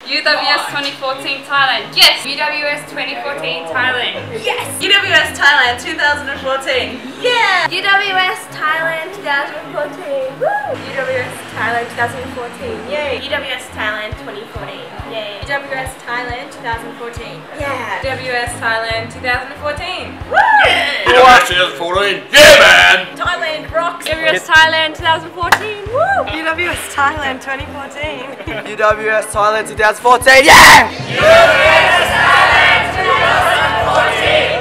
UWS 2014 Thailand. Yes. UWS 2014 Thailand. Yes. UWS Thailand 2014. Yeah. UWS Thailand 2014. Woo! UWS Thailand 2014. Yay. UWS Thailand 2014. Yay. UWS Thailand 2014. Yeah. UWS Thailand 2014. Woo! UWS 2014. Yeah, man. Thailand rocks. UWS Thailand 2014. Woo! UWS Thailand 2014. UWS Thailand 2014, yeah! UWS Thailand 2014.